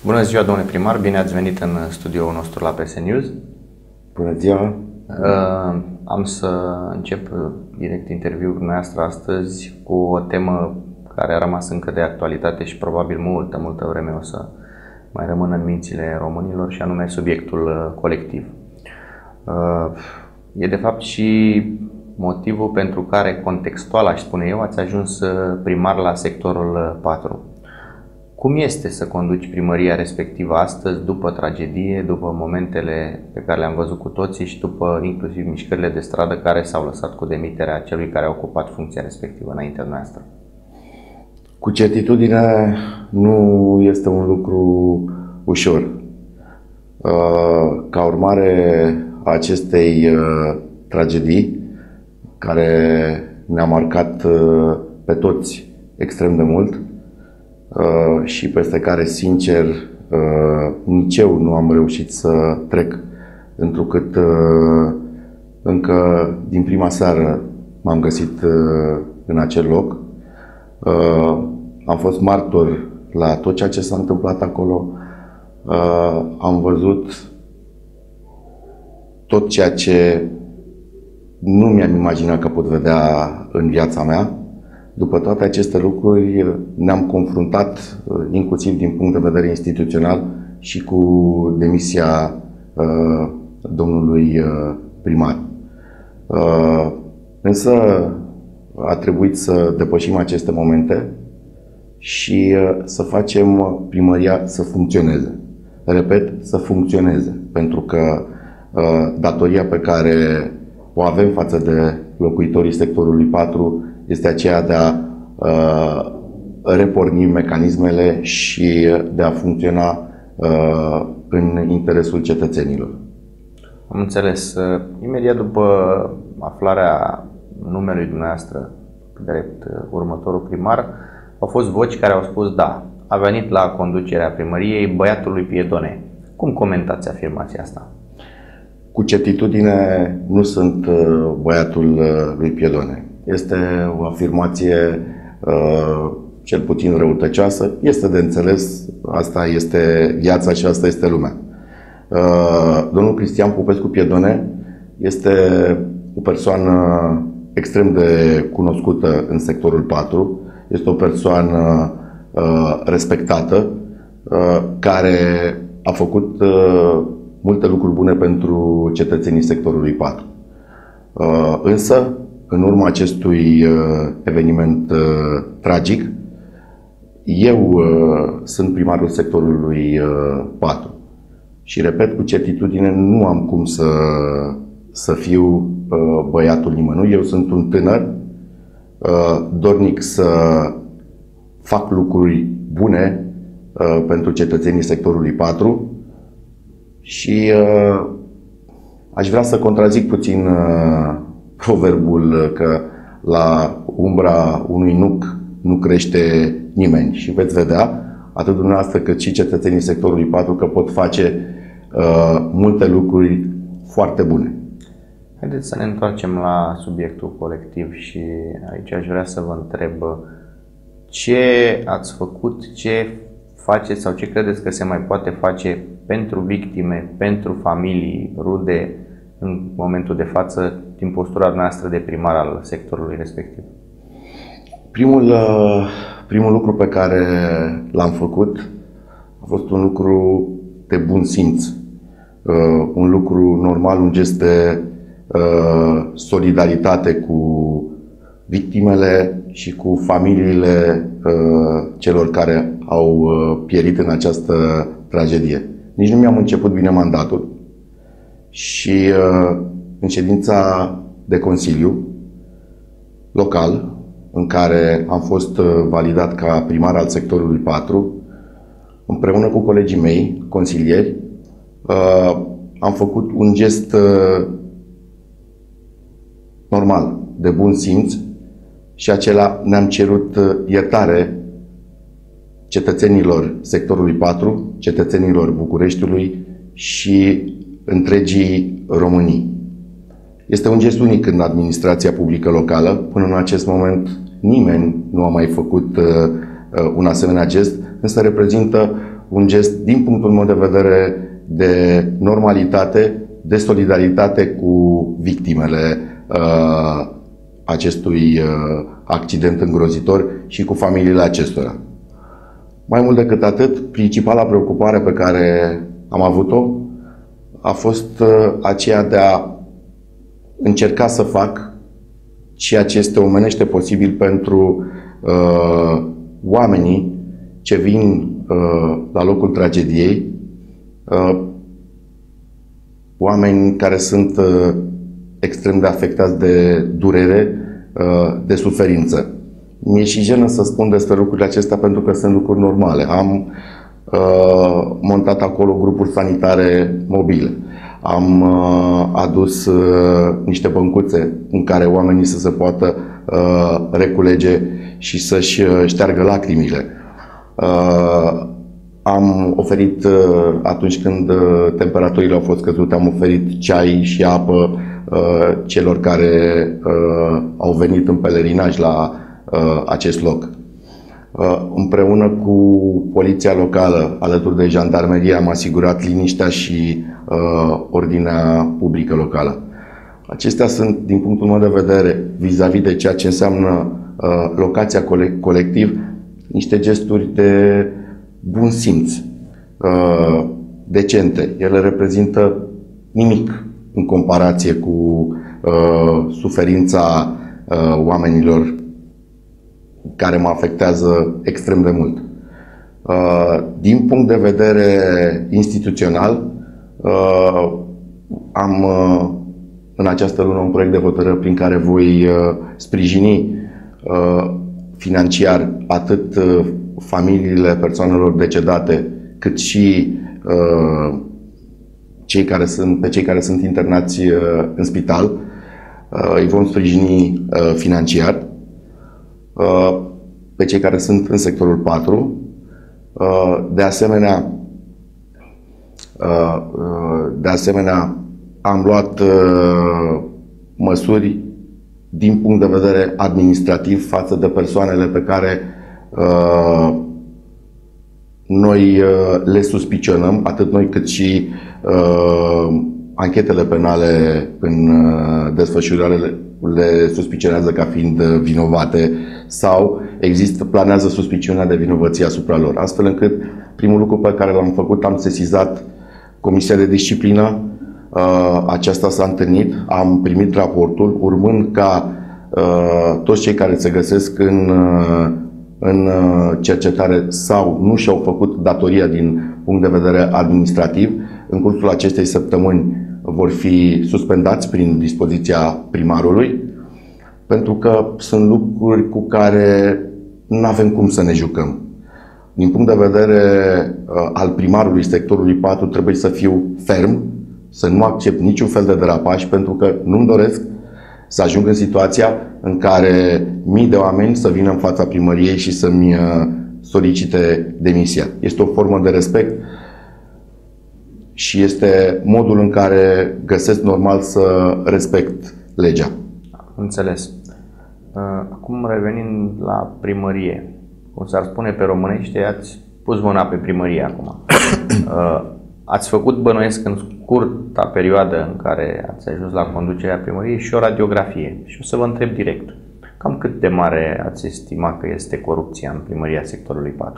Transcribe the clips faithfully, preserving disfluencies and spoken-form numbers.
Bună ziua, domnule primar, bine ați venit în studioul nostru la P S News. Bună ziua! Uh, am să încep direct interviul noastră astăzi cu o temă care a rămas încă de actualitate și probabil multă, multă vreme o să mai rămână în mințile românilor, și anume subiectul colectiv. Uh, e de fapt și motivul pentru care, contextual aș spune eu, ați ajuns primar la sectorul patru. Cum este să conduci primăria respectivă astăzi, după tragedie, după momentele pe care le-am văzut cu toții și după inclusiv mișcările de stradă care s-au lăsat cu demiterea celui care a ocupat funcția respectivă înaintea noastră? Cu certitudine nu este un lucru ușor. Ca urmare a acestei tragedii care ne-a marcat pe toți extrem de mult, și peste care, sincer, nici eu nu am reușit să trec, întrucât încă din prima seară m-am găsit în acel loc. Am fost martor la tot ceea ce s-a întâmplat acolo. Am văzut tot ceea ce nu mi-am imaginat că pot vedea în viața mea. După toate aceste lucruri ne-am confruntat, inclusiv din punct de vedere instituțional, și cu demisia uh, domnului uh, primar. Uh, însă a trebuit să depășim aceste momente și uh, să facem primăria să funcționeze. Repet, să funcționeze, pentru că uh, datoria pe care o avem față de locuitorii sectorului patru este aceea de a uh, reporni mecanismele și de a funcționa uh, în interesul cetățenilor. Am înțeles. Imediat după aflarea numelui dumneavoastră drept următorul primar, au fost voci care au spus da, a venit la conducerea primăriei băiatul lui Piedone. Cum comentați afirmația asta? Cu certitudine nu sunt băiatul lui Piedone. Este o afirmație uh, cel puțin răutăcioasă. Este de înțeles, asta este viața și asta este lumea. Uh, domnul Cristian Popescu Piedone este o persoană extrem de cunoscută în sectorul patru. Este o persoană uh, respectată, uh, care a făcut uh, multe lucruri bune pentru cetățenii sectorului patru. Uh, însă, în urma acestui uh, eveniment uh, tragic, eu uh, sunt primarul sectorului uh, patru. Și repet, cu certitudine, nu am cum să, să fiu uh, băiatul nimănui. Eu sunt un tânăr, uh, dornic să fac lucruri bune uh, pentru cetățenii sectorului patru și uh, aș vrea să contrazic puțin uh, proverbul că la umbra unui nuc nu crește nimeni. Și veți vedea, atât dumneavoastră cât și cetățenii sectorului patru, că pot face uh, multe lucruri foarte bune. Haideți să ne întoarcem la subiectul colectiv și aici aș vrea să vă întreb ce ați făcut, ce faceți sau ce credeți că se mai poate face pentru victime, pentru familii, rude, în momentul de față, din postura noastră de primar al sectorului respectiv? Primul, primul lucru pe care l-am făcut a fost un lucru de bun simț, un lucru normal, un gest de solidaritate cu victimele și cu familiile celor care au pierit în această tragedie. Nici nu mi-am început bine mandatul și în ședința de consiliu local, în care am fost validat ca primar al sectorului patru, împreună cu colegii mei, consilieri, am făcut un gest normal, de bun simț, și acela ne-am cerut iertare cetățenilor sectorului patru, cetățenilor Bucureștiului și întregii Românii. Este un gest unic în administrația publică locală. Până în acest moment nimeni nu a mai făcut uh, un asemenea gest, însă reprezintă un gest, din punctul meu de vedere, de normalitate, de solidaritate cu victimele uh, acestui uh, accident îngrozitor și cu familiile acestora. Mai mult decât atât, principala preocupare pe care am avut-o a fost uh, aceea de a încerca să fac ceea ce este omenește posibil pentru uh, oamenii ce vin uh, la locul tragediei, uh, oameni care sunt uh, extrem de afectați de durere, uh, de suferință. Mi-e și jenă să spun despre lucrurile acestea pentru că sunt lucruri normale. Am uh, montat acolo grupuri sanitare mobile. Am uh, adus uh, niște băncuțe în care oamenii să se poată uh, reculege și să-și uh, șteargă lacrimile. Uh, am oferit, uh, atunci când uh, temperaturile au fost scăzute, am oferit ceai și apă uh, celor care uh, au venit în pelerinaj la uh, acest loc. Uh, împreună cu poliția locală, alături de jandarmerie, am asigurat liniștea și uh, ordinea publică locală. Acestea sunt, din punctul meu de vedere, vis-a-vis de ceea ce înseamnă uh, locația colectiv, niște gesturi de bun simț, uh, decente. Ele reprezintă nimic în comparație cu uh, suferința uh, oamenilor care mă afectează extrem de mult. Uh, din punct de vedere instituțional, uh, am uh, în această lună un proiect de hotărâre prin care voi uh, sprijini uh, financiar atât uh, familiile persoanelor decedate, cât și uh, cei care sunt, pe cei care sunt internați uh, în spital. Uh, îi vom sprijini uh, financiar. Uh, pe cei care sunt în sectorul patru. Uh, de asemenea, uh, uh, de asemenea, am luat uh, măsuri din punct de vedere administrativ față de persoanele pe care uh, noi uh, le suspicionăm, atât noi cât și uh, anchetele penale în uh, desfășurare le, le suspicionează ca fiind vinovate sau există, planează suspiciunea de vinovăție asupra lor. Astfel încât primul lucru pe care l-am făcut, am sesizat Comisia de Disciplină. Uh, aceasta s-a întâlnit, am primit raportul, urmând ca uh, toți cei care se găsesc în, uh, în cercetare sau nu și-au făcut datoria din punct de vedere administrativ, în cursul acestei săptămâni vor fi suspendați prin dispoziția primarului, pentru că sunt lucruri cu care nu avem cum să ne jucăm. Din punct de vedere uh, al primarului sectorului patru, trebuie să fiu ferm, să nu accept niciun fel de derapaj, pentru că nu-mi doresc să ajung în situația în care mii de oameni să vină în fața primăriei și să-mi solicite demisia. Este o formă de respect și este modul în care găsesc normal să respect legea. Înțeles. Acum revenind la primărie, cum s-ar spune pe românește, ați pus mâna pe primărie acum. Ați făcut, bănuiesc, în scurta perioadă în care ați ajuns la conducerea primăriei și o radiografie. Și o să vă întreb direct, cam cât de mare ați estima că este corupția în primăria sectorului patru?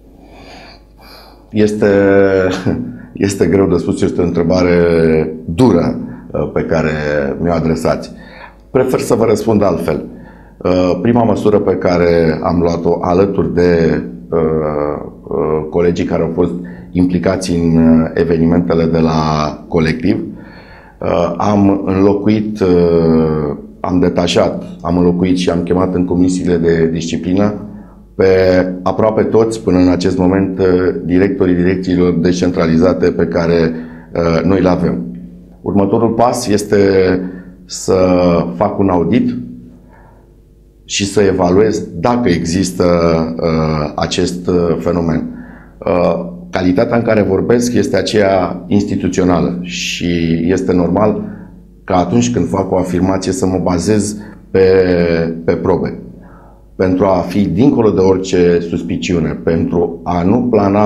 Este, este greu de spus, este o întrebare dură pe care mi-o adresați. Prefer să vă răspund altfel. Prima măsură pe care am luat-o alături de colegii care au fost implicați în evenimentele de la colectiv, am înlocuit, am detașat, am înlocuit și am chemat în comisiile de disciplină pe aproape toți, până în acest moment, directorii direcțiilor descentralizate pe care noi le avem. Următorul pas este să fac un audit și să evaluez dacă există acest fenomen. Calitatea în care vorbesc este aceea instituțională și este normal ca atunci când fac o afirmație să mă bazez pe, pe probe. Pentru a fi dincolo de orice suspiciune, pentru a nu plana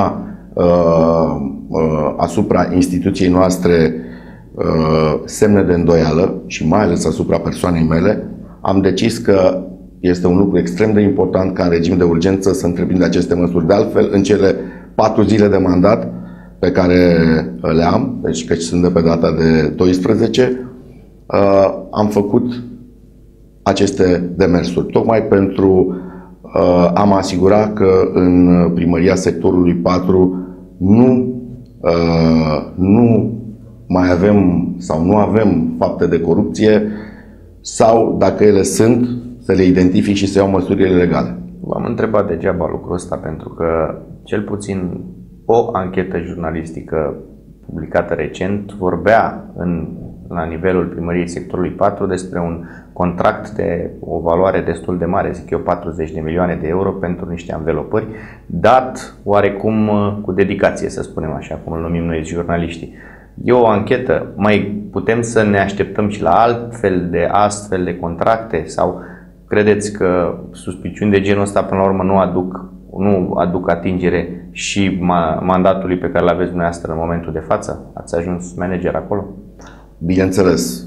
uh, uh, asupra instituției noastre uh, semne de îndoială și mai ales asupra persoanei mele, am decis că este un lucru extrem de important ca în regim de urgență să întreprinde aceste măsuri. De altfel, în cele patru zile de mandat pe care le am, deci că sunt de pe data de doisprezece, uh, am făcut aceste demersuri, tocmai pentru uh, a mă asigura că în primăria sectorului patru nu, uh, nu mai avem sau nu avem fapte de corupție sau, dacă ele sunt, să le identific și să iau măsurile legale. V-am întrebat degeaba lucrul ăsta pentru că cel puțin o anchetă jurnalistică publicată recent vorbea în, la nivelul primăriei sectorului patru despre un contract de o valoare destul de mare, zic eu patruzeci de milioane de euro pentru niște anvelopări, dat oarecum cu dedicație, să spunem așa, cum îl numim noi jurnaliștii. E o anchetă, mai putem să ne așteptăm și la altfel de astfel de contracte sau credeți că suspiciuni de genul ăsta până la urmă nu aduc, nu aduc atingere și ma mandatului pe care îl aveți dumneavoastră în momentul de față? Ați ajuns manager acolo? Bineînțeles,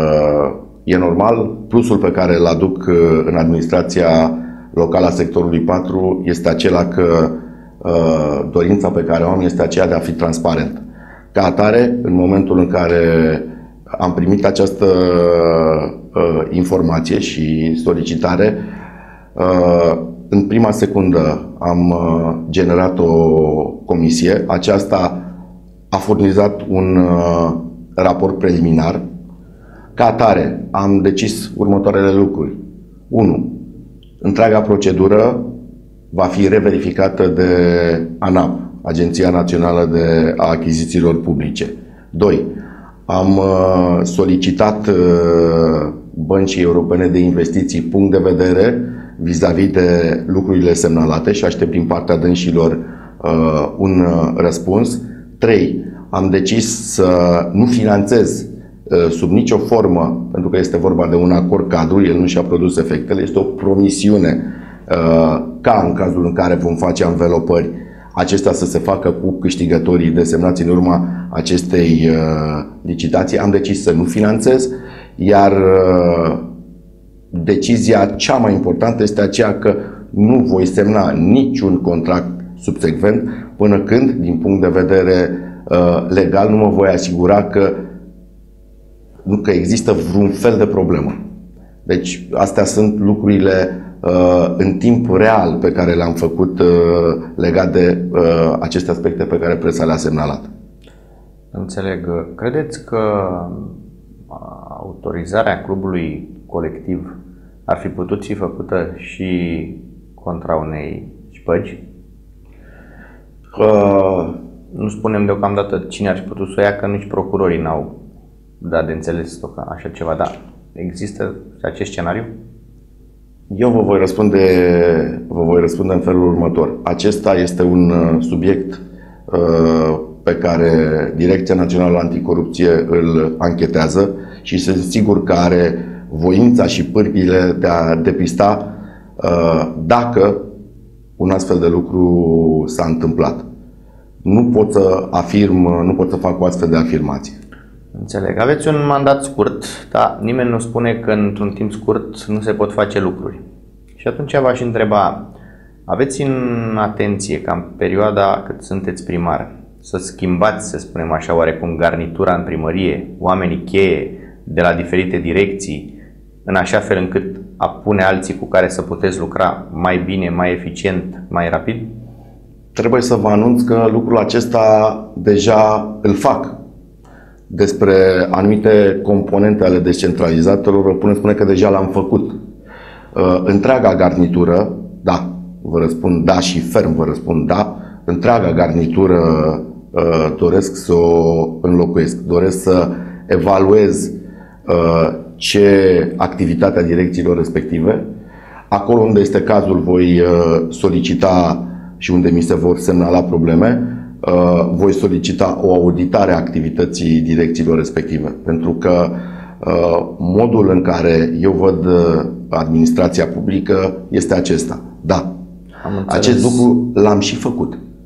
e normal. Plusul pe care îl aduc în administrația locală a sectorului patru este acela că dorința pe care o am este aceea de a fi transparent. Ca atare, în momentul în care am primit această uh, informație și solicitare, uh, în prima secundă am uh, generat o comisie. Aceasta a furnizat un uh, raport preliminar. Ca atare, am decis următoarele lucruri. unu. Întreaga procedură va fi reverificată de ANAP, Agenția Națională de Achizițiilor Publice. doi. Am solicitat Băncii Europene de Investiții punct de vedere vis-a-vis de lucrurile semnalate și aștept din partea dânșilor un răspuns. trei. Am decis să nu finanțez sub nicio formă, pentru că este vorba de un acord cadru, el nu și-a produs efectele, este o promisiune ca în cazul în care vom face anvelopări, acestea să se facă cu câștigătorii desemnați în urma acestei uh, licitații. Am decis să nu finanțez, iar uh, decizia cea mai importantă este aceea că nu voi semna niciun contract subsecvent până când, din punct de vedere uh, legal, nu mă voi asigura că, că există vreun fel de problemă. Deci astea sunt lucrurile uh, în timp real pe care le-am făcut uh, legat de uh, aceste aspecte pe care presa le-a semnalat. Înțeleg. Credeți că autorizarea clubului colectiv ar fi putut fi făcută și contra unei șpăgi? Uh, nu spunem deocamdată cine ar fi putut să o ia, că nici procurorii n-au dat de înțeles așa ceva, dar există acest scenariu? Eu vă voi răspunde, vă voi răspunde în felul următor. Acesta este un subiect uh, pe care Direcția Națională Anticorupție îl anchetează și sunt sigur că are voința și pârghile de a depista uh, dacă un astfel de lucru s-a întâmplat. Nu pot să afirm, nu pot să fac o astfel de afirmație. Înțeleg. Aveți un mandat scurt, dar nimeni nu spune că într-un timp scurt nu se pot face lucruri. Și atunci v-aș întreba, aveți în atenție ca în perioada cât sunteți primar să schimbați, să spunem așa, oarecum garnitura în primărie, oamenii cheie de la diferite direcții, în așa fel încât a pune alții cu care să puteți lucra mai bine, mai eficient, mai rapid? Trebuie să vă anunț că lucrul acesta deja îl fac. Despre anumite componente ale descentralizatelor, putem spune că deja l-am făcut. Întreaga garnitură, da, vă răspund da și ferm vă răspund da, întreaga garnitură doresc să o înlocuiesc, doresc să evaluez ce activitatea direcțiilor respective. Acolo unde este cazul voi solicita și unde mi se vor semnala probleme, voi solicita o auditare a activității direcțiilor respective, pentru că modul în care eu văd administrația publică este acesta. Da, acest lucru l-am și făcut.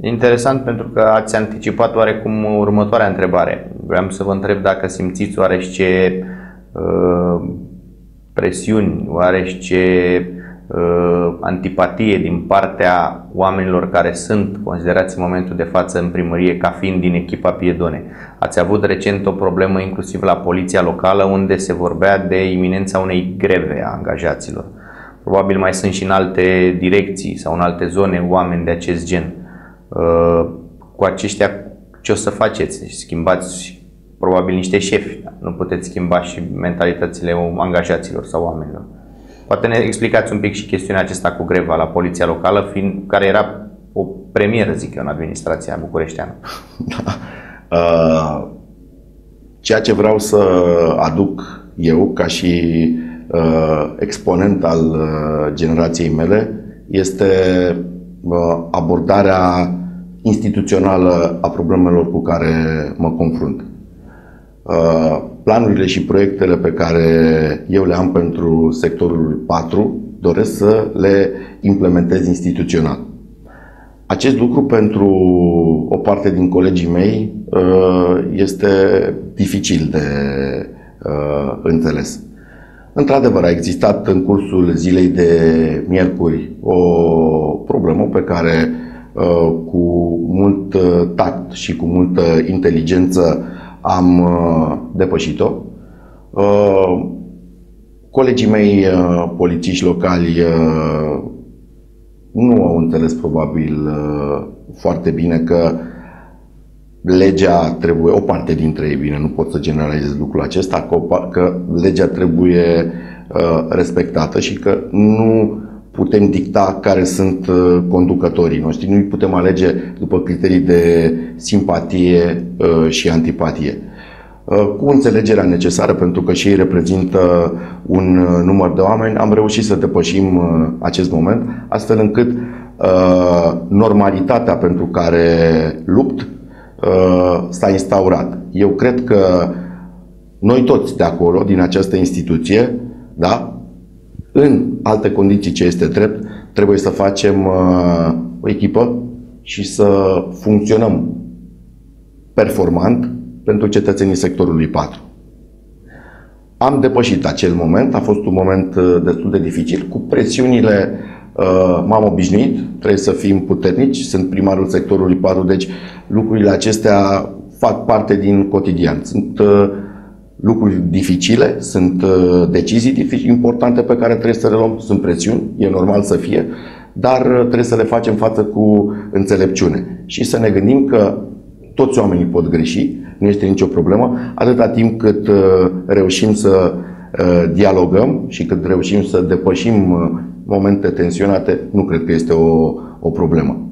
Interesant, pentru că ați anticipat oarecum următoarea întrebare. Vreau să vă întreb dacă simțiți oarește uh, presiuni, oarește uh, antipatie din partea oamenilor care sunt considerați în momentul de față în primărie ca fiind din echipa Piedone. Ați avut recent o problemă inclusiv la poliția locală, unde se vorbea de iminența unei greve a angajaților. Probabil mai sunt și în alte direcții sau în alte zone oameni de acest gen. Cu aceștia ce o să faceți? Schimbați probabil niște șefi. Nu puteți schimba și mentalitățile angajaților sau oamenilor. Poate ne explicați un pic și chestiunea aceasta cu greva la poliția locală, fiind, care era o premieră, zic eu, în administrația bucureșteană. Da. Uh, ceea ce vreau să aduc eu ca și uh, exponent al uh, generației mele este uh, abordarea instituțională a problemelor cu care mă confrunt. Uh, planurile și proiectele pe care eu le am pentru sectorul patru doresc să le implementez instituțional. Acest lucru pentru o parte din colegii mei este dificil de înțeles. Într-adevăr, a existat în cursul zilei de miercuri o problemă pe care cu mult tact și cu multă inteligență am depășit-o. Colegii mei polițiști locali nu au înțeles probabil foarte bine că legea trebuie, o parte dintre ei, bine, nu pot să generalizez lucrul acesta, că, că legea trebuie respectată și că nu putem dicta care sunt conducătorii noștri, nu îi putem alege după criterii de simpatie și antipatie. Cu înțelegerea necesară, pentru că și ei reprezintă un număr de oameni, am reușit să depășim acest moment, astfel încât uh, normalitatea pentru care lupt uh, s-a instaurat. Eu cred că noi toți de acolo, din această instituție, da, în alte condiții ce este drept, trebuie să facem uh, o echipă și să funcționăm performant pentru cetățenii sectorului patru. Am depășit acel moment, a fost un moment destul de dificil, cu presiunile m-am obișnuit, trebuie să fim puternici, sunt primarul sectorului patru, deci lucrurile acestea fac parte din cotidian. Sunt lucruri dificile, sunt decizii importante pe care trebuie să le luăm, sunt presiuni, e normal să fie, dar trebuie să le facem față cu înțelepciune și să ne gândim că toți oamenii pot greși, nu este nicio problemă, atâta timp cât uh, reușim să uh, dialogăm și cât reușim să depășim uh, momente tensionate, nu cred că este o, o problemă.